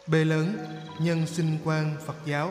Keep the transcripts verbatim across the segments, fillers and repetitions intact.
B lớn nhân sinh quan Phật giáo.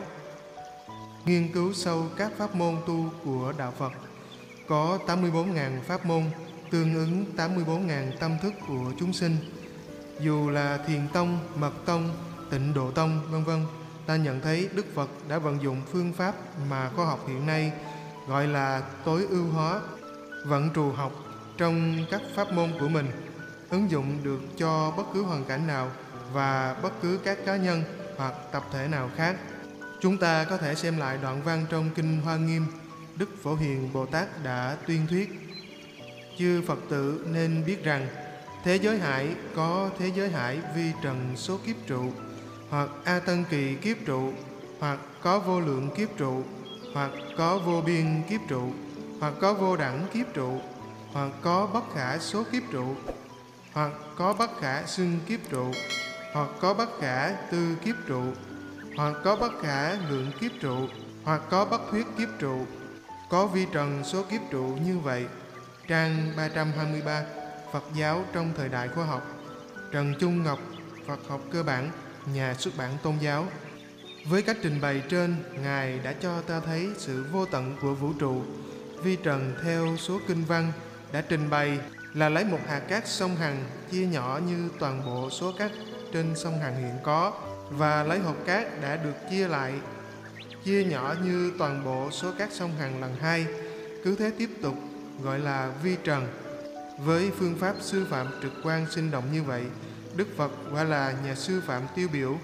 Nghiên cứu sâu các pháp môn tu của Đạo Phật, có tám mươi bốn nghìn pháp môn, tương ứng tám mươi bốn nghìn tâm thức của chúng sinh. Dù là Thiền Tông, Mật Tông, Tịnh Độ Tông, vân vân, ta nhận thấy Đức Phật đã vận dụng phương pháp mà khoa học hiện nay gọi là tối ưu hóa, vận trù học trong các pháp môn của mình, ứng dụng được cho bất cứ hoàn cảnh nào và bất cứ các cá nhân hoặc tập thể nào khác. Chúng ta có thể xem lại đoạn văn trong Kinh Hoa Nghiêm, Đức Phổ Hiền Bồ Tát đã tuyên thuyết: chư Phật tử nên biết rằng thế giới hải có thế giới hải vi trần số kiếp trụ, hoặc a tân kỳ kiếp trụ, hoặc có vô lượng kiếp trụ, hoặc có vô biên kiếp trụ, hoặc có vô đẳng kiếp trụ, hoặc có bất khả số kiếp trụ, hoặc có bất khả xưng kiếp trụ, hoặc có bất khả tư kiếp trụ, hoặc có bất khả lượng kiếp trụ, hoặc có bất thuyết kiếp trụ, có vi trần số kiếp trụ như vậy. Trang ba trăm hai mươi ba, Phật giáo trong thời đại khoa học, Trần Trung Ngọc, Phật học cơ bản, nhà xuất bản Tôn giáo. Với cách trình bày trên, Ngài đã cho ta thấy sự vô tận của vũ trụ. Vi trần theo số kinh văn đã trình bày là lấy một hạt cát sông Hằng chia nhỏ như toàn bộ số cát trên sông Hằng hiện có, và lấy hộp cát đã được chia lại, chia nhỏ như toàn bộ số cát sông Hằng lần hai. Cứ thế tiếp tục, gọi là vi trần. Với phương pháp sư phạm trực quan sinh động như vậy, Đức Phật quả là nhà sư phạm tiêu biểu.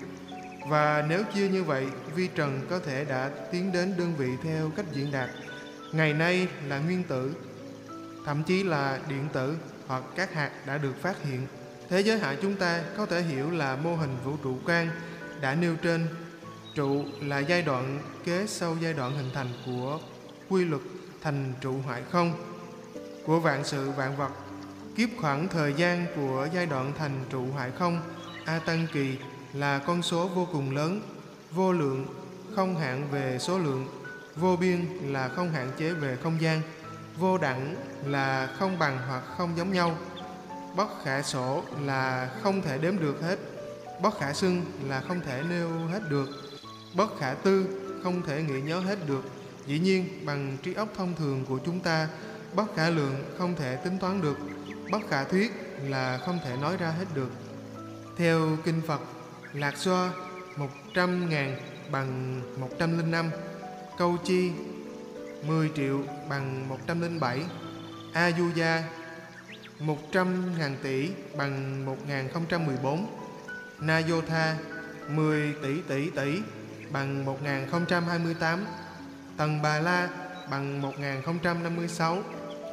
Và nếu chia như vậy, vi trần có thể đã tiến đến đơn vị theo cách diễn đạt. Ngày nay là nguyên tử, thậm chí là điện tử hoặc các hạt đã được phát hiện. Thế giới hạ chúng ta có thể hiểu là mô hình vũ trụ quan đã nêu trên. Trụ là giai đoạn kế sau giai đoạn hình thành của quy luật thành trụ hoại không của vạn sự vạn vật. Kiếp khoảng thời gian của giai đoạn thành trụ hoại không a tăng kỳ là con số vô cùng lớn, vô lượng, không hạn về số lượng, vô biên là không hạn chế về không gian, vô đẳng là không bằng hoặc không giống nhau, bất khả sổ là không thể đếm được hết, bất khả xưng là không thể nêu hết được, bất khả tư không thể nghĩ nhớ hết được. Dĩ nhiên bằng trí óc thông thường của chúng ta, bất khả lượng không thể tính toán được, bất khả thuyết là không thể nói ra hết được. Theo kinh Phật, lạc xoa một trăm ngàn bằng một trăm lẻ năm, câu chi mười triệu bằng một trăm lẻ bảy, a du gia một trăm ngàn tỷ bằng một nghìn không trăm mười bốn, na vô tha mười tỷ tỷ tỷ bằng một nghìn không trăm hai mươi tám, tầng bà la bằng một nghìn không trăm năm mươi sáu.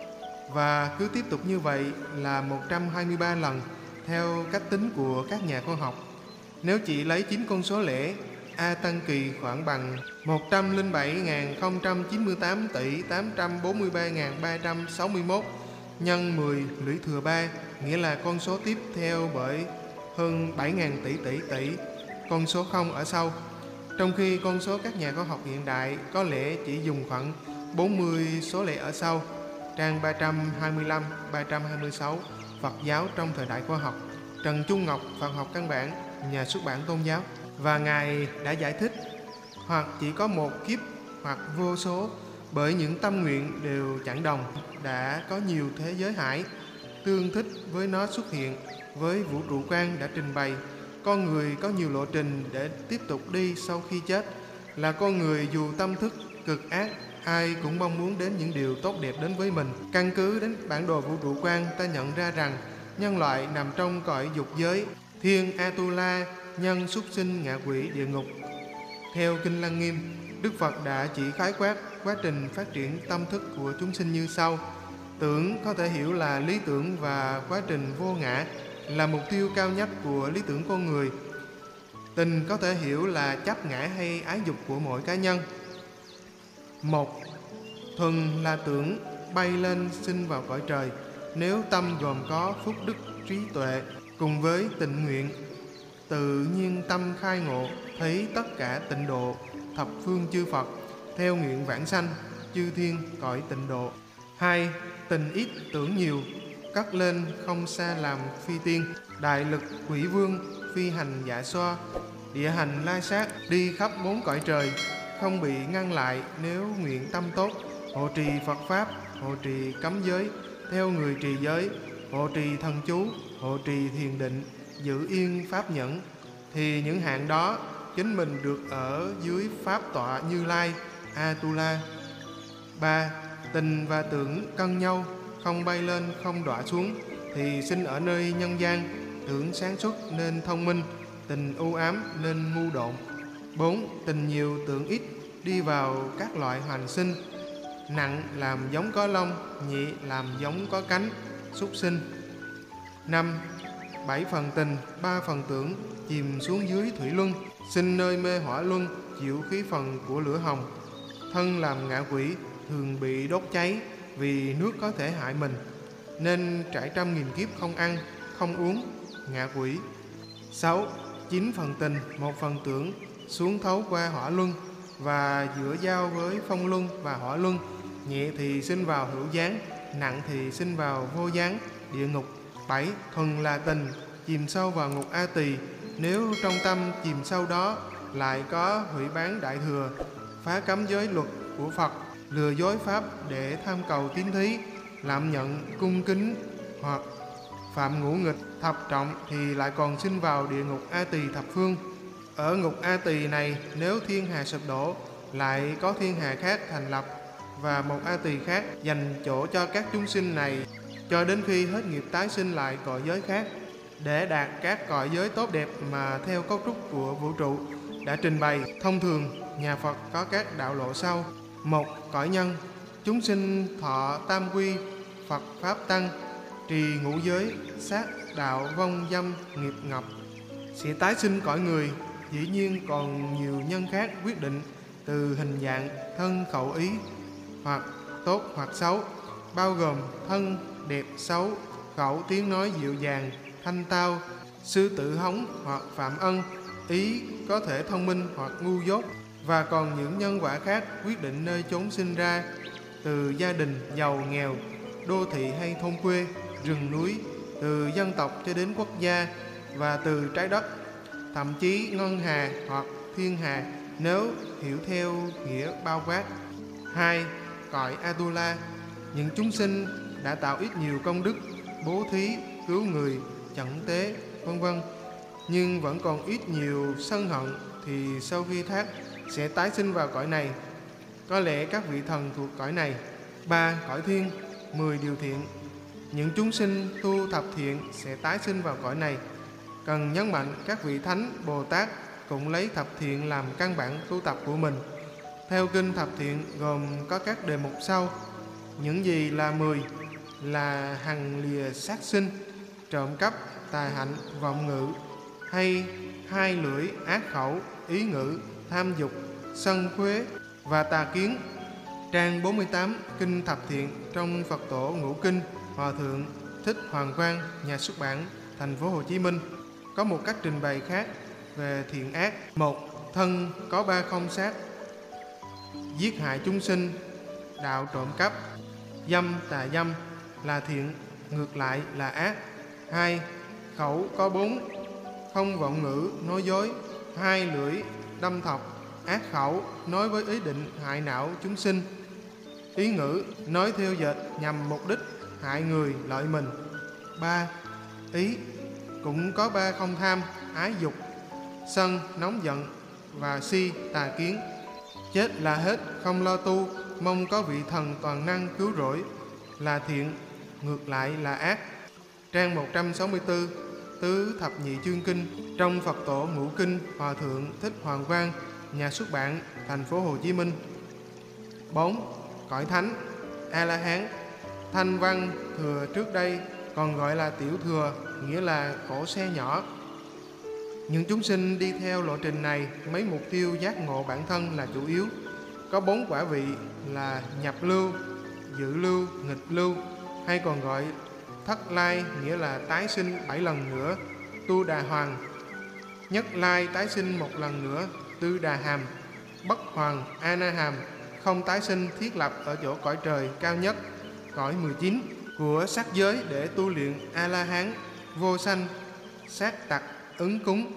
Và cứ tiếp tục như vậy là một trăm hai mươi ba lần theo cách tính của các nhà khoa học. Nếu chỉ lấy chín con số lẻ, a tăng kỳ khoảng bằng một trăm lẻ bảy nghìn không trăm chín mươi tám tỷ tám trăm bốn mươi ba nghìn ba trăm sáu mươi mốt nhân mười lũy thừa ba, nghĩa là con số tiếp theo bởi hơn bảy nghìn tỷ tỷ tỷ con số không ở sau. Trong khi con số các nhà khoa học hiện đại có lẽ chỉ dùng khoảng bốn mươi số lẻ ở sau. Trang ba trăm hai mươi lăm, ba trăm hai mươi sáu, Phật giáo trong thời đại khoa học, Trần Trung Ngọc, Phật học căn bản, nhà xuất bản Tôn giáo. Và Ngài đã giải thích, hoặc chỉ có một kiếp hoặc vô số, bởi những tâm nguyện đều chẳng đồng. Đã có nhiều thế giới hải tương thích với nó xuất hiện. Với vũ trụ quan đã trình bày, con người có nhiều lộ trình để tiếp tục đi sau khi chết. Là con người dù tâm thức cực ác, ai cũng mong muốn đến những điều tốt đẹp đến với mình. Căn cứ đến bản đồ vũ trụ quan, ta nhận ra rằng nhân loại nằm trong cõi dục giới, thiên Atula, nhân súc sinh, ngạ quỷ, địa ngục. Theo Kinh Lăng Nghiêm, Đức Phật đã chỉ khái quát quá trình phát triển tâm thức của chúng sinh như sau. Tưởng có thể hiểu là lý tưởng và quá trình vô ngã là mục tiêu cao nhất của lý tưởng con người. Tình có thể hiểu là chấp ngã hay ái dục của mỗi cá nhân. Một, thuần là tưởng bay lên sinh vào cõi trời. Nếu tâm gồm có phúc đức trí tuệ cùng với tịnh nguyện, tự nhiên tâm khai ngộ, thấy tất cả tịnh độ, thập phương chư Phật, theo nguyện vãng sanh, chư thiên cõi tịnh độ. Hai, tình ít tưởng nhiều, cất lên không xa làm phi tiên, đại lực quỷ vương, phi hành dạ xoa, địa hành lai sát, đi khắp bốn cõi trời, không bị ngăn lại nếu nguyện tâm tốt, hộ trì Phật Pháp, hộ trì cấm giới, theo người trì giới, hộ trì thần chú, hộ trì thiền định, giữ yên Pháp nhẫn, thì những hạng đó chính mình được ở dưới Pháp tọa Như Lai, Atula. Ba. Tình và tưởng cân nhau, không bay lên không đọa xuống, thì sinh ở nơi nhân gian, tưởng sáng suốt nên thông minh, tình u ám nên ngu độn. Bốn. Tình nhiều tưởng ít, đi vào các loại hoành sinh, nặng làm giống có lông, nhị làm giống có cánh, súc sinh. Năm. Bảy phần tình, ba phần tưởng, chìm xuống dưới thủy luân, sinh nơi mê hỏa luân, chịu khí phần của lửa hồng. Thân làm ngạ quỷ, thường bị đốt cháy, vì nước có thể hại mình, nên trải trăm nghìn kiếp không ăn, không uống, ngạ quỷ. Sáu. Chín phần tình, một phần tưởng, xuống thấu qua hỏa luân, và giữa giao với phong luân và hỏa luân, nhẹ thì sinh vào hữu gián, nặng thì sinh vào vô gián, địa ngục. Bảy. Thuần là tình, chìm sâu vào ngục A Tỳ, nếu trong tâm chìm sâu đó lại có hủy bán đại thừa, phá cấm giới luật của Phật, lừa dối Pháp để tham cầu tín thí, lạm nhận cung kính, hoặc phạm ngũ nghịch thập trọng, thì lại còn sinh vào địa ngục A Tỳ thập phương. Ở ngục A Tỳ này, nếu thiên hà sụp đổ, lại có thiên hà khác thành lập, và một A Tỳ khác dành chỗ cho các chúng sinh này, cho đến khi hết nghiệp tái sinh lại cõi giới khác, để đạt các cõi giới tốt đẹp mà theo cấu trúc của vũ trụ đã trình bày. Thông thường, nhà Phật có các đạo lộ sau. Một. Cõi nhân, chúng sinh thọ tam quy, Phật Pháp Tăng, trì ngũ giới, sát đạo vong dâm nghiệp ngập, sẽ tái sinh cõi người. Dĩ nhiên còn nhiều nhân khác quyết định, từ hình dạng, thân, khẩu, ý, hoặc tốt hoặc xấu, bao gồm thân đẹp xấu, khẩu tiếng nói dịu dàng, thanh tao, sư tử hống hoặc phạm ân, ý có thể thông minh hoặc ngu dốt, và còn những nhân quả khác quyết định nơi chốn sinh ra, từ gia đình giàu nghèo, đô thị hay thôn quê, rừng núi, từ dân tộc cho đến quốc gia, và từ trái đất, thậm chí ngân hà hoặc thiên hà, nếu hiểu theo nghĩa bao quát. Hai. Cõi Atula, những chúng sinh đã tạo ít nhiều công đức, bố thí, cứu người, chẩn tế, vân vân, nhưng vẫn còn ít nhiều sân hận, thì sau khi thác sẽ tái sinh vào cõi này. Có lẽ các vị thần thuộc cõi này. Ba. Cõi thiên, mười điều thiện, những chúng sinh tu thập thiện sẽ tái sinh vào cõi này. Cần nhấn mạnh các vị thánh Bồ Tát cũng lấy thập thiện làm căn bản tu tập của mình. Theo kinh thập thiện gồm có các đề mục sau. Những gì là mười? Là hằng lìa sát sinh, trộm cắp, tà hạnh, vọng ngữ, hay hai lưỡi, ác khẩu, ý ngữ, tham dục, sân khuế và tà kiến. Trang bốn mươi tám Kinh Thập Thiện trong Phật Tổ Ngũ Kinh, Hòa Thượng Thích Hoàng Quang, nhà xuất bản, thành phố Hồ Chí Minh, có một cách trình bày khác về thiện ác. Một. Thân có ba không sát: giết hại chúng sinh, đạo trộm cắp, dâm tà dâm là thiện, ngược lại là ác. Hai. Khẩu có bốn: không vọng ngữ, nói dối, hai lưỡi, đâm thọc, ác khẩu, nói với ý định hại não chúng sinh, ý ngữ, nói theo dệt nhằm mục đích hại người lợi mình. Ba. Ý cũng có ba không: tham, ái dục, sân, nóng giận, và si, tà kiến. Chết là hết, không lo tu, mong có vị thần toàn năng cứu rỗi là thiện, ngược lại là ác. Trang một trăm sáu mươi tư Tứ Thập Nhị Chương Kinh trong Phật Tổ Ngũ Kinh, Hòa Thượng Thích Hoàng Quang, nhà xuất bản, thành phố Hồ Chí Minh. Bốn. Cõi thánh, A-la-hán, thanh văn thừa trước đây còn gọi là tiểu thừa, nghĩa là cỗ xe nhỏ. Những chúng sinh đi theo lộ trình này, mấy mục tiêu giác ngộ bản thân là chủ yếu. Có bốn quả vị là nhập lưu, dự lưu, nghịch lưu, hay còn gọi thất lai, nghĩa là tái sinh bảy lần nữa, tu đà hoàng. Nhất lai, tái sinh một lần nữa, tư đà hàm. Bất hoàng, a na hàm, không tái sinh, thiết lập ở chỗ cõi trời cao nhất, cõi mười chín của sắc giới để tu luyện A-la-hán. Vô sanh, sát tặc, ứng cúng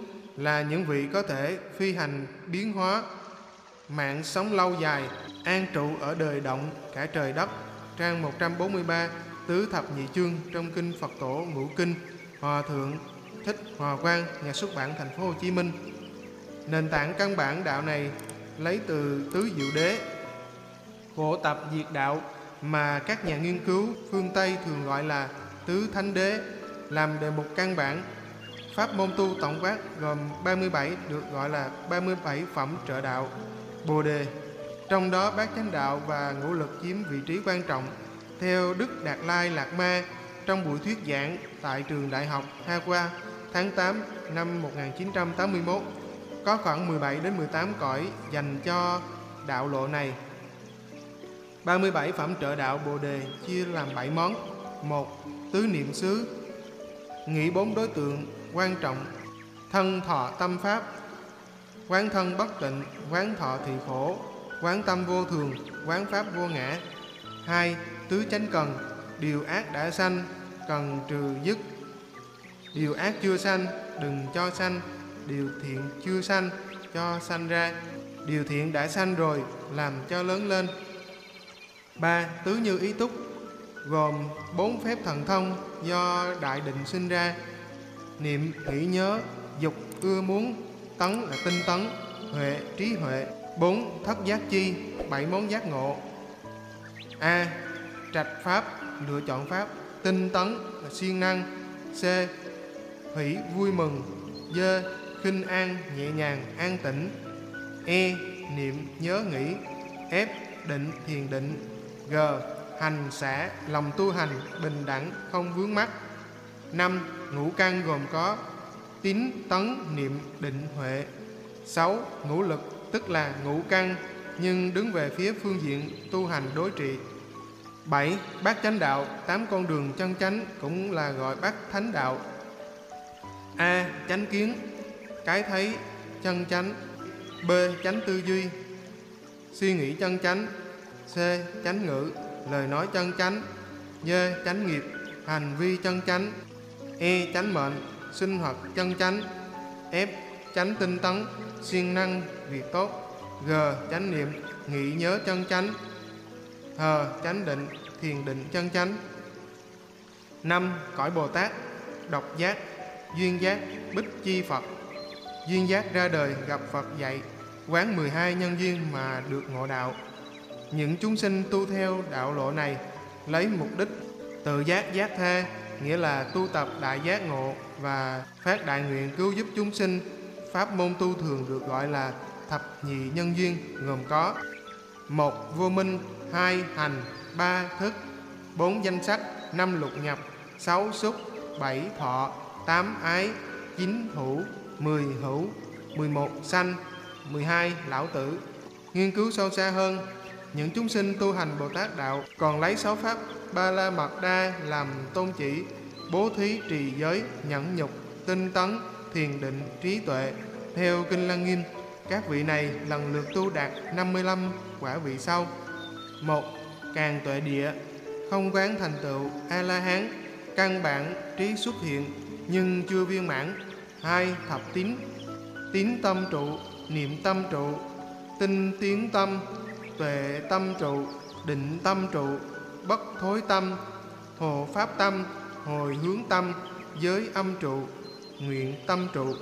là những vị có thể phi hành biến hóa, mạng sống lâu dài, an trụ ở đời động cả trời đất. Trang một trăm bốn mươi ba, tứ thập nhị chương trong kinh Phật Tổ Ngũ Kinh, Hòa thượng Thích Hòa Quang, nhà xuất bản Thành phố Hồ Chí Minh. Nền tảng căn bản đạo này lấy từ tứ diệu đế, phổ tập diệt đạo mà các nhà nghiên cứu phương Tây thường gọi là tứ thánh đế, làm đề mục căn bản. Pháp môn tu tổng quát gồm ba mươi bảy, được gọi là ba mươi bảy phẩm trợ đạo Bồ Đề. Trong đó bát chánh đạo và ngũ lực chiếm vị trí quan trọng. Theo Đức Đạt Lai Lạt Ma, trong buổi thuyết giảng tại trường Đại học Harvard tháng tám năm một nghìn chín trăm tám mươi mốt, có khoảng mười bảy đến mười tám cõi dành cho đạo lộ này. ba mươi bảy phẩm trợ đạo Bồ Đề chia làm bảy món. Một, tứ niệm xứ, nghĩ bốn đối tượng quan trọng: thân thọ tâm pháp, quán thân bất tịnh, quán thọ thị khổ, quán tâm vô thường, quán pháp vô ngã. Hai, tứ chánh cần, điều ác đã sanh cần trừ dứt, điều ác chưa sanh đừng cho sanh, điều thiện chưa sanh cho sanh ra, điều thiện đã sanh rồi làm cho lớn lên. Ba, tứ như ý túc, gồm bốn phép thần thông do đại định sinh ra: niệm, nghĩ nhớ, dục, ưa muốn, tấn là tinh tấn, huệ, trí huệ. Bốn, thất giác chi, bảy món giác ngộ: A. Trạch pháp, lựa chọn pháp. Tinh tấn là siêng năng. C. Hỷ, vui mừng. D. Khinh an, nhẹ nhàng, an tĩnh. E. Niệm, nhớ nghĩ. F. Định, thiền định. G. Hành xả, lòng tu hành bình đẳng, không vướng mắc. Năm, ngũ căn gồm có tín, tấn, niệm, định, huệ. Sáu, ngũ lực, tức là ngũ căn nhưng đứng về phía phương diện tu hành đối trị. Bảy, bát chánh đạo, tám con đường chân chánh, cũng là gọi bát thánh đạo. A. Chánh kiến, cái thấy chân chánh. B. Chánh tư duy, suy nghĩ chân chánh. C. Chánh ngữ, lời nói chân chánh. D. Chánh nghiệp, hành vi chân chánh. E. Chánh mệnh, sinh hoạt chân chánh. F. Chánh tinh tấn, siêng năng việc tốt. G. Chánh niệm, nghĩ nhớ chân chánh. H. Chánh định, thiền định chân chánh. Năm, cõi Bồ Tát, độc giác, duyên giác, bích chi Phật. Duyên giác ra đời gặp Phật dạy, quán mười hai nhân duyên mà được ngộ đạo. Những chúng sinh tu theo đạo lộ này lấy mục đích tự giác giác tha, nghĩa là tu tập đại giác ngộ và phát đại nguyện cứu giúp chúng sinh. Pháp môn tu thường được gọi là thập nhị nhân duyên, gồm có: một, vô minh. Hai, hành. Ba, thức. Bốn, danh sắc. Năm, lục nhập. Sáu, xúc. Bảy, thọ. Tám, ái. Chín, thủ. Mười, hữu. Mười một, sanh. Mười hai, lão tử. Nghiên cứu sâu xa hơn, những chúng sinh tu hành Bồ Tát đạo còn lấy sáu pháp Ba La Mật Đa làm tôn chỉ: bố thí, trì giới, nhẫn nhục, tinh tấn, thiền định, trí tuệ. Theo Kinh Lăng Nghiêm, các vị này lần lượt tu đạt năm mươi lăm quả vị sau: một, Càng tuệ địa, không quán thành tựu A-la-hán, căn bản trí xuất hiện nhưng chưa viên mãn. Hai, Thập tín, tín tâm trụ, niệm tâm trụ, tinh tiến tâm, tuệ tâm trụ, định tâm trụ, bất thối tâm, hộ pháp tâm, hồi hướng tâm, giới âm trụ, nguyện tâm trụ.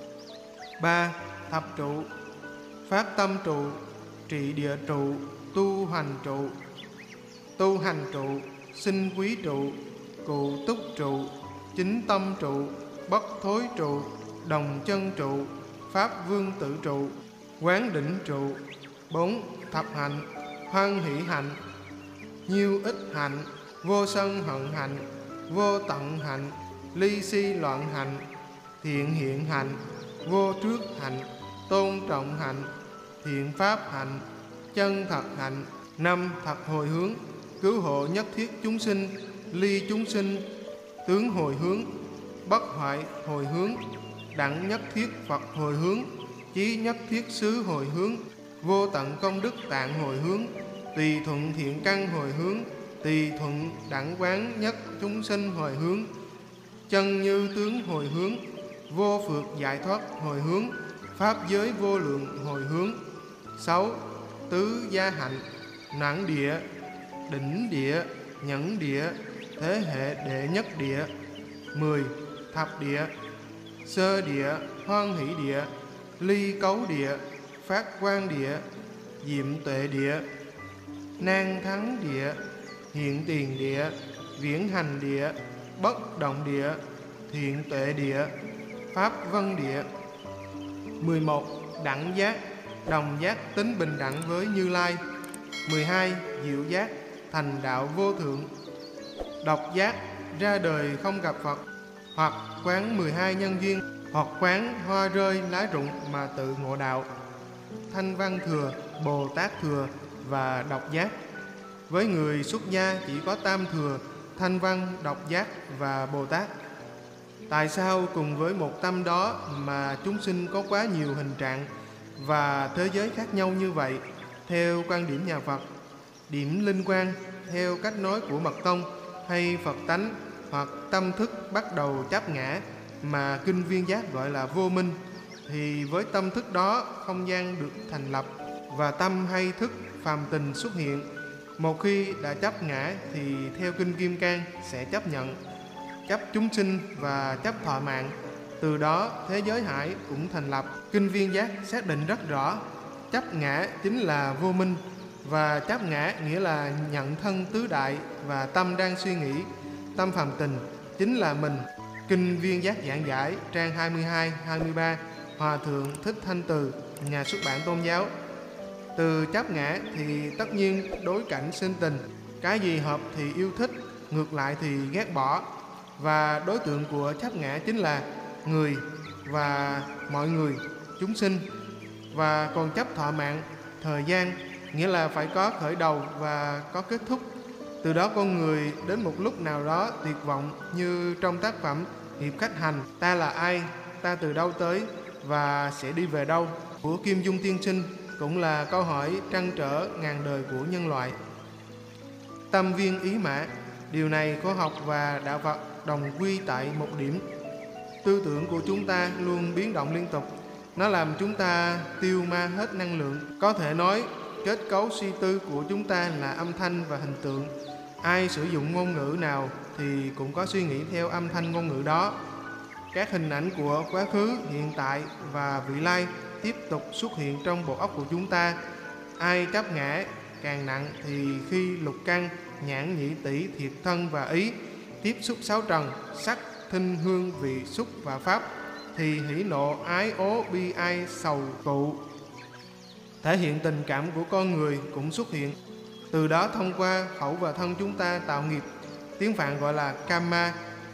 Ba, Thập trụ, phát tâm trụ, trị địa trụ, tu hành trụ, tu hành trụ, sinh quý trụ, cụ túc trụ, chính tâm trụ, bất thối trụ, đồng chân trụ, pháp vương tự trụ, quán đỉnh trụ. Bốn, Thập hạnh, hoan hỷ hạnh, nhiêu ích hạnh, vô sân hận hạnh, vô tận hạnh, ly si loạn hạnh, thiện hiện hạnh, vô trước hạnh, tôn trọng hạnh, thiện pháp hạnh, chân thật hạnh. Năm, Thập hồi hướng, cứu hộ nhất thiết chúng sinh, ly chúng sinh, tướng hồi hướng, bất hoại hồi hướng, đẳng nhất thiết Phật hồi hướng, chí nhất thiết xứ hồi hướng, vô tận công đức tạng hồi hướng, tùy thuận thiện căn hồi hướng, tùy thuận đẳng quán nhất chúng sinh hồi hướng, chân như tướng hồi hướng, vô phược giải thoát hồi hướng, pháp giới vô lượng hồi hướng. Sáu. Tứ gia hạnh, noãn địa, đỉnh địa, nhẫn địa, thế hệ đệ nhất địa. Mười. Thập địa, sơ địa, hoan hỷ địa, ly cấu địa, phát quang địa, diệm tuệ địa, nan thắng địa, hiện tiền địa, viễn hành địa, bất động địa, thiện tuệ địa, pháp vân địa. Mười một. Đẳng giác, đồng giác tính bình đẳng với Như Lai. Mười hai. Diệu giác, thành đạo vô thượng. Độc giác, ra đời không gặp Phật, hoặc quán mười hai nhân duyên, hoặc quán hoa rơi lá rụng mà tự ngộ đạo. Thanh văn thừa, Bồ Tát thừa và độc giác. Với người xuất gia chỉ có tam thừa, thanh văn, độc giác và Bồ Tát. Tại sao cùng với một tâm đó mà chúng sinh có quá nhiều hình trạng và thế giới khác nhau như vậy? Theo quan điểm nhà Phật, điểm linh quan theo cách nói của Mật Tông hay Phật tánh hoặc tâm thức bắt đầu chấp ngã mà kinh Viên Giác gọi là vô minh, thì với tâm thức đó không gian được thành lập và tâm hay thức phàm tình xuất hiện. Một khi đã chấp ngã thì theo kinh Kim Cang sẽ chấp nhận, chấp chúng sinh và chấp thọ mạng. Từ đó thế giới hải cũng thành lập. Kinh Viên Giác xác định rất rõ, chấp ngã chính là vô minh, và chấp ngã nghĩa là nhận thân tứ đại và tâm đang suy nghĩ. Tâm phàm tình chính là mình. Kinh Viên Giác giảng giải trang hai mươi hai, hai mươi ba, Hòa Thượng Thích Thanh Từ, nhà xuất bản Tôn giáo. Từ chấp ngã thì tất nhiên đối cảnh sinh tình, cái gì hợp thì yêu thích, ngược lại thì ghét bỏ. Và đối tượng của chấp ngã chính là người và mọi người, chúng sinh. Và còn chấp thọ mạng, thời gian, nghĩa là phải có khởi đầu và có kết thúc. Từ đó con người đến một lúc nào đó tuyệt vọng, như trong tác phẩm Hiệp Khách Hành, ta là ai, ta từ đâu tới và sẽ đi về đâu của Kim Dung tiên sinh, cũng là câu hỏi trăn trở ngàn đời của nhân loại. Tâm viên ý mã, điều này khoa học và đạo Phật đồng quy tại một điểm. Tư tưởng của chúng ta luôn biến động liên tục, nó làm chúng ta tiêu ma hết năng lượng. Có thể nói kết cấu suy tư của chúng ta là âm thanh và hình tượng. Ai sử dụng ngôn ngữ nào thì cũng có suy nghĩ theo âm thanh ngôn ngữ đó. Các hình ảnh của quá khứ, hiện tại và vị lai tiếp tục xuất hiện trong bộ óc của chúng ta. Ai chấp ngã càng nặng thì khi lục căn, nhãn, nhĩ, tỷ, thiệt, thân và ý tiếp xúc sáu trần, sắc, thinh, hương, vị, xúc và pháp, thì hỉ nộ, ái ố, bi ai, sầu, tụ, thể hiện tình cảm của con người cũng xuất hiện. Từ đó thông qua khẩu và thân chúng ta tạo nghiệp, tiếng Phạn gọi là karma.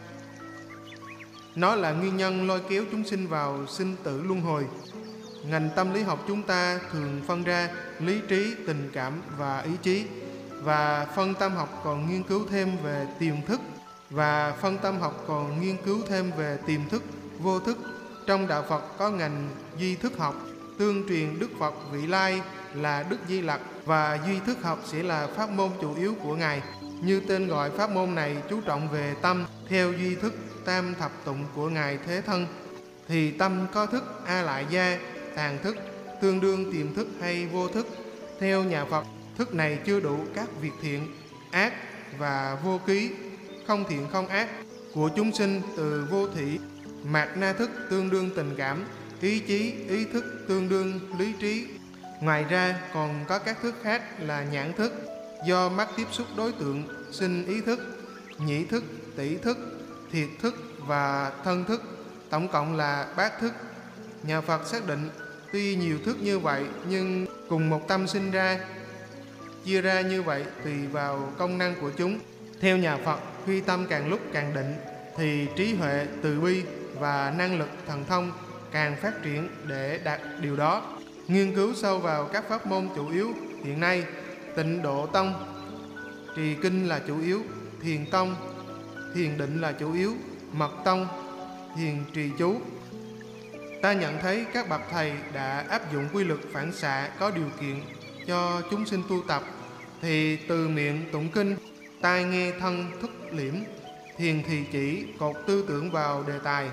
Nó là nguyên nhân lôi kéo chúng sinh vào sinh tử luân hồi. Ngành tâm lý học chúng ta thường phân ra lý trí, tình cảm và ý chí. Và phân tâm học còn nghiên cứu thêm về tiềm thức. Và phân tâm học còn nghiên cứu thêm về tiềm thức, vô thức. Trong đạo Phật có ngành duy thức học, tương truyền Đức Phật vị lai là Đức Di Lặc, và duy thức học sẽ là pháp môn chủ yếu của Ngài. Như tên gọi, pháp môn này chú trọng về tâm. Theo duy thức tam thập tụng của Ngài Thế Thân, thì tâm có thức A Lại Gia, tàn thức, tương đương tiềm thức hay vô thức. Theo nhà Phật, thức này chưa đủ các việc thiện, ác và vô ký, không thiện không ác của chúng sinh từ vô thị. Mạt na thức tương đương tình cảm, ý chí, ý thức tương đương lý trí. Ngoài ra còn có các thức khác là nhãn thức, do mắt tiếp xúc đối tượng sinh ý thức, nhĩ thức, tỷ thức, thiệt thức và thân thức, tổng cộng là bát thức. Nhà Phật xác định tuy nhiều thức như vậy nhưng cùng một tâm sinh ra, chia ra như vậy tùy vào công năng của chúng. Theo nhà Phật, khi tâm càng lúc càng định thì trí huệ, từ bi và năng lực thần thông càng phát triển để đạt điều đó. Nghiên cứu sâu vào các pháp môn chủ yếu hiện nay, Tịnh Độ Tông, trì kinh là chủ yếu, Thiền Tông, thiền định là chủ yếu, Mật Tông, thiền trì chú. Ta nhận thấy các bậc thầy đã áp dụng quy luật phản xạ có điều kiện cho chúng sinh tu tập, thì từ miệng tụng kinh, tai nghe thân thức liễm, thiền thì chỉ cột tư tưởng vào đề tài,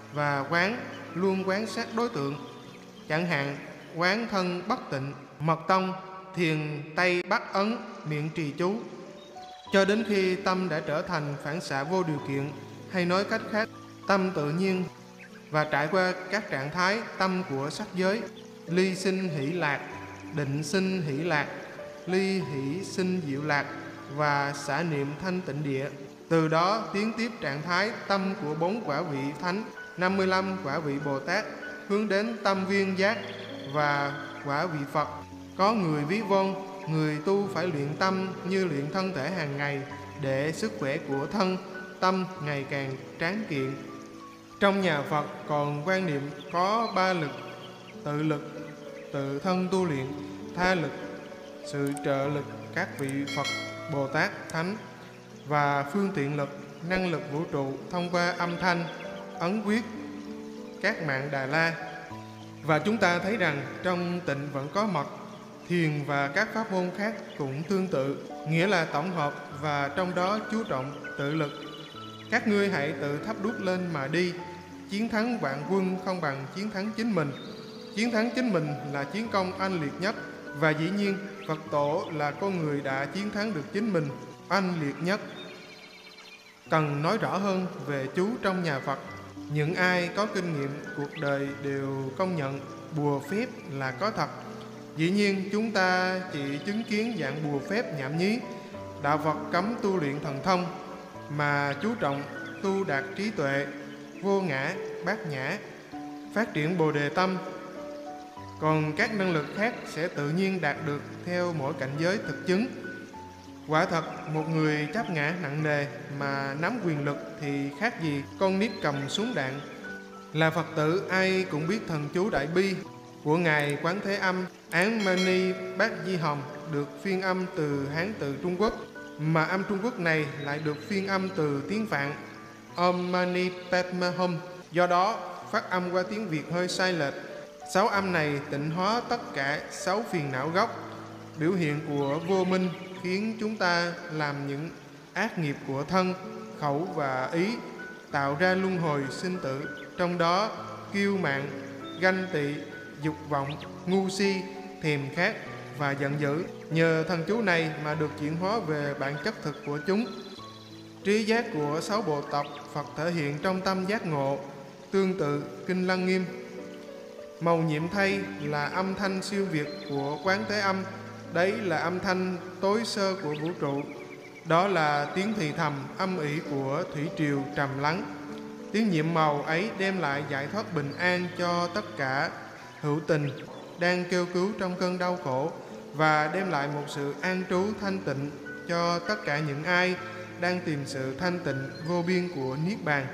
và quán luôn quán sát đối tượng. Chẳng hạn quán thân bất tịnh, mật tông, thiền Tây Bắc Ấn, miệng trì chú, cho đến khi tâm đã trở thành phản xạ vô điều kiện, hay nói cách khác, tâm tự nhiên, và trải qua các trạng thái tâm của sắc giới: ly sinh hỷ lạc, định sinh hỷ lạc, ly hỷ sinh diệu lạc và xả niệm thanh tịnh địa. Từ đó tiến tiếp trạng thái tâm của bốn quả vị thánh, năm mươi lăm quả vị Bồ Tát, hướng đến tâm viên giác và quả vị Phật. Có người ví von, người tu phải luyện tâm như luyện thân thể hàng ngày, để sức khỏe của thân, tâm ngày càng tráng kiện. Trong nhà Phật còn quan niệm có ba lực: tự lực, tự thân tu luyện; tha lực, sự trợ lực các vị Phật, Bồ Tát, Thánh; và phương tiện lực, năng lực vũ trụ thông qua âm thanh, ấn quyết, các mạng Đà La. Và chúng ta thấy rằng trong tịnh vẫn có mật, thiền và các pháp môn khác cũng tương tự, nghĩa là tổng hợp, và trong đó chú trọng tự lực. Các ngươi hãy tự thắp đuốc lên mà đi. Chiến thắng vạn quân không bằng chiến thắng chính mình. Chiến thắng chính mình là chiến công oanh liệt nhất, và dĩ nhiên Phật tổ là con người đã chiến thắng được chính mình oanh liệt nhất. Cần nói rõ hơn về chú trong nhà Phật. Những ai có kinh nghiệm cuộc đời đều công nhận bùa phép là có thật. Dĩ nhiên chúng ta chỉ chứng kiến dạng bùa phép nhảm nhí. Đạo Phật cấm tu luyện thần thông, mà chú trọng tu đạt trí tuệ, vô ngã, bát nhã, phát triển bồ đề tâm. Còn các năng lực khác sẽ tự nhiên đạt được theo mỗi cảnh giới thực chứng. Quả thật, một người chấp ngã nặng nề mà nắm quyền lực thì khác gì con nít cầm súng đạn. Là Phật tử, ai cũng biết thần chú Đại Bi của Ngài Quán Thế Âm Án Mani Bát Di Hồng được phiên âm từ Hán tự Trung Quốc, mà âm Trung Quốc này lại được phiên âm từ tiếng Phạn Om Mani Padme Hum. Do đó, phát âm qua tiếng Việt hơi sai lệch. Sáu âm này tịnh hóa tất cả sáu phiền não gốc, biểu hiện của vô minh, khiến chúng ta làm những ác nghiệp của thân, khẩu và ý, tạo ra luân hồi sinh tử. Trong đó, kiêu mạn, ganh tị, dục vọng, ngu si, thèm khát và giận dữ, nhờ thần chú này mà được chuyển hóa về bản chất thực của chúng. Trí giác của sáu bộ tộc Phật thể hiện trong tâm giác ngộ, tương tự Kinh Lăng Nghiêm. Màu nhiệm thay là âm thanh siêu việt của Quán Thế Âm. Đấy là âm thanh tối sơ của vũ trụ. Đó là tiếng thì thầm âm ỉ của thủy triều trầm lắng. Tiếng nhiệm màu ấy đem lại giải thoát bình an cho tất cả hữu tình đang kêu cứu trong cơn đau khổ, và đem lại một sự an trú thanh tịnh cho tất cả những ai đang tìm sự thanh tịnh vô biên của Niết Bàn.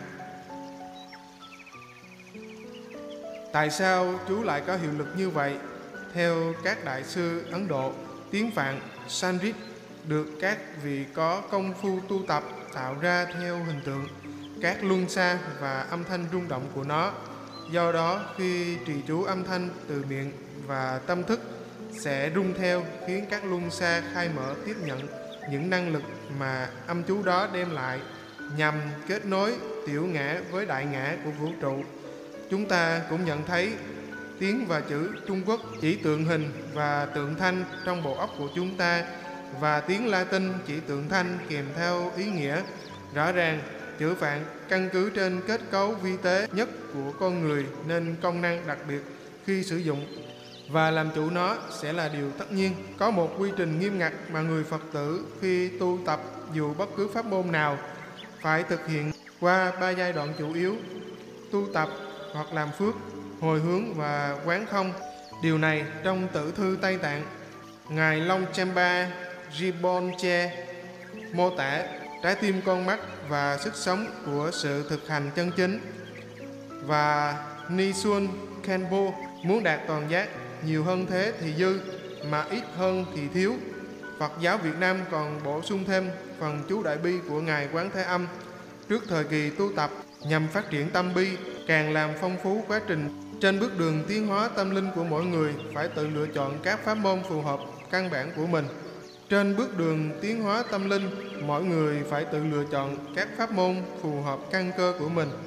Tại sao chú lại có hiệu lực như vậy? Theo các đại sư Ấn Độ, tiếng Phạn Sanskrit được các vị có công phu tu tập tạo ra theo hình tượng các luân xa và âm thanh rung động của nó. Do đó, khi trì chú âm thanh từ miệng và tâm thức sẽ rung theo, khiến các luân xa khai mở tiếp nhận những năng lực mà âm chú đó đem lại, nhằm kết nối tiểu ngã với đại ngã của vũ trụ. Chúng ta cũng nhận thấy tiếng và chữ Trung Quốc chỉ tượng hình và tượng thanh trong bộ óc của chúng ta, và tiếng Latin chỉ tượng thanh kèm theo ý nghĩa. Rõ ràng, chữ Phạn căn cứ trên kết cấu vi tế nhất của con người nên công năng đặc biệt khi sử dụng, và làm chủ nó sẽ là điều tất nhiên. Có một quy trình nghiêm ngặt mà người Phật tử khi tu tập dù bất cứ pháp môn nào phải thực hiện qua ba giai đoạn chủ yếu: tu tập hoặc làm phước, hồi hướng và quán không. Điều này trong Tử thư Tây Tạng, Ngài Long Champa Rinpoche mô tả trái tim, con mắt và sức sống của sự thực hành chân chính. Và Nisun Khenpo muốn đạt toàn giác, nhiều hơn thế thì dư, mà ít hơn thì thiếu. Phật giáo Việt Nam còn bổ sung thêm phần chú Đại Bi của Ngài Quán Thế Âm trước thời kỳ tu tập nhằm phát triển tâm bi, càng làm phong phú quá trình. Trên bước đường tiến hóa tâm linh của mỗi người phải tự lựa chọn các pháp môn phù hợp căn bản của mình. Trên bước đường tiến hóa tâm linh, mỗi người phải tự lựa chọn các pháp môn phù hợp căn cơ của mình.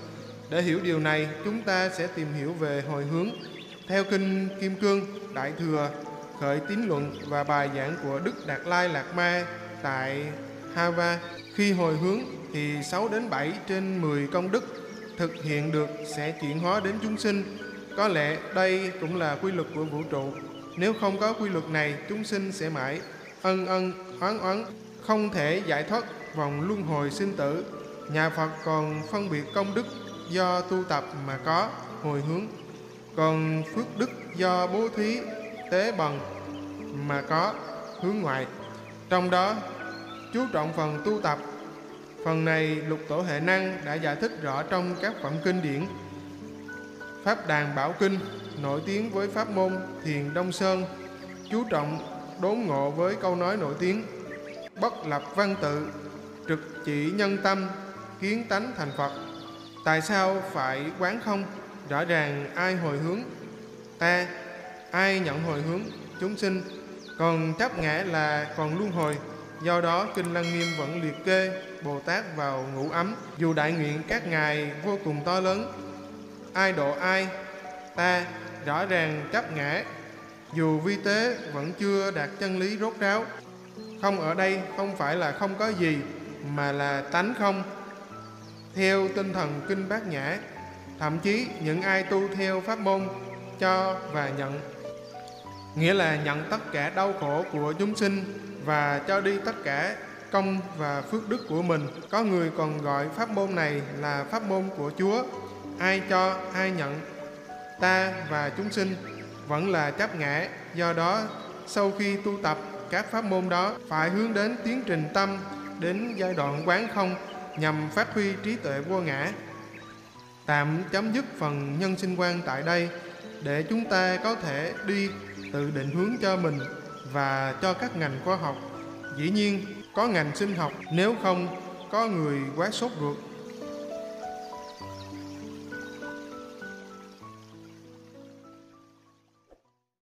Để hiểu điều này, chúng ta sẽ tìm hiểu về hồi hướng. Theo Kinh Kim Cương, Đại Thừa, Khởi Tín Luận và bài giảng của Đức Đạt Lai Lạt Ma tại Hava, khi hồi hướng thì sáu đến bảy trên mười công đức thực hiện được sẽ chuyển hóa đến chúng sinh. Có lẽ đây cũng là quy luật của vũ trụ. Nếu không có quy luật này, chúng sinh sẽ mãi ân ân oán oán, không thể giải thoát vòng luân hồi sinh tử. Nhà Phật còn phân biệt công đức do tu tập mà có hồi hướng, còn phước đức do bố thí tế bần mà có hướng ngoại. Trong đó chú trọng phần tu tập. Phần này Lục Tổ Huệ Năng đã giải thích rõ trong các phẩm kinh điển. Pháp Đàn Bảo Kinh nổi tiếng với pháp môn Thiền Đông Sơn, chú trọng đốn ngộ với câu nói nổi tiếng: bất lập văn tự, trực chỉ nhân tâm, kiến tánh thành Phật. Tại sao phải quán không? Rõ ràng ai hồi hướng? Ta. Ai nhận hồi hướng? Chúng sinh. Còn chấp ngã là còn luân hồi. Do đó Kinh Lăng Nghiêm vẫn liệt kê Bồ Tát vào ngũ ấm, dù đại nguyện các ngài vô cùng to lớn. Ai độ ai? Ta. Rõ ràng chấp ngã, dù vi tế vẫn chưa đạt chân lý rốt ráo. Không ở đây không phải là không có gì, mà là tánh không. Theo tinh thần Kinh Bát Nhã, thậm chí những ai tu theo pháp môn cho và nhận, nghĩa là nhận tất cả đau khổ của chúng sinh và cho đi tất cả công và phước đức của mình. Có người còn gọi pháp môn này là pháp môn của Chúa. Ai cho, ai nhận, ta và chúng sinh, vẫn là chấp ngã. Do đó, sau khi tu tập các pháp môn đó, phải hướng đến tiến trình tâm, đến giai đoạn quán không, nhằm phát huy trí tuệ vô ngã. Tạm chấm dứt phần nhân sinh quan tại đây, để chúng ta có thể đi tự định hướng cho mình và cho các ngành khoa học. Dĩ nhiên, có ngành sinh học, nếu không có người quá sốt ruột